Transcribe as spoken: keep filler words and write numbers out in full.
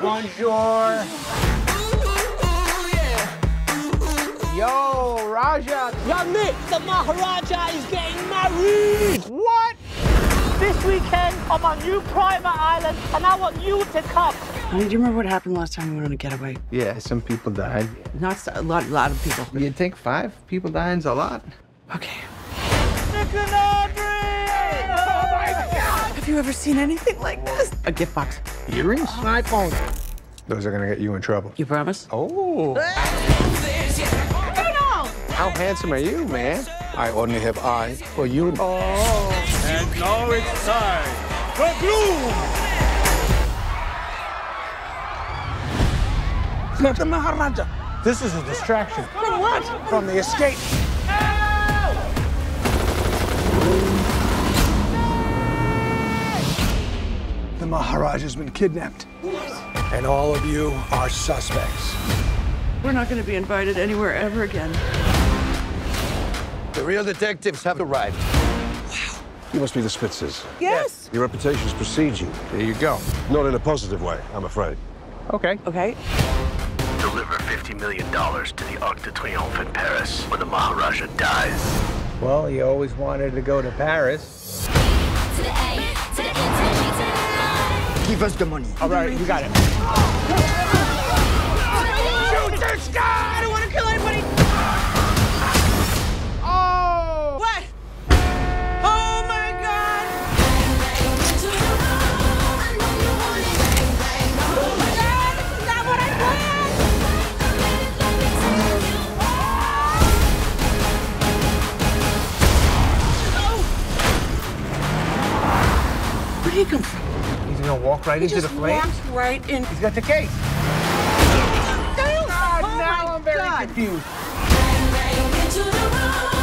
Bonjour. Yo, Raja. Young Nick, the Maharaja is getting married. What? This weekend, I'm on new private island, and I want you to come. Honey, do you remember what happened last time we went on a getaway? Yeah, some people died. Not a lot, a lot of people. You'd think five people dying's a lot. Okay. Nick and Audrey! Oh my God! Have you ever seen anything like this? A gift box. Earrings? My phone. Those are gonna get you in trouble. You promise? Oh. How handsome are you, man? I only have eyes for you. Oh. And now it's time for Gloom! It's not the Maharaja. This is a distraction. From what? From the escape. The Maharaja's been kidnapped. And all of you are suspects. We're not going to be invited anywhere ever again. The real detectives have arrived. You must be the Spitzers. Yes. Your reputations precede you. Here you go. Not in a positive way, I'm afraid. Okay. Okay. Deliver fifty million dollars to the Arc de Triomphe in Paris when the Maharaja dies. Well, you always wanted to go to Paris. To the A, to the N, to the G, to the I. Give us the money. All right, you got it. Shoot this guy! I don't want to kill anybody. Oh! What? Oh my God! This is not what I planned. Where did he come from? He's gonna walk right He into the just flames. walked right in. He's got the case. Oh, now I'm very God. confused. Into the room.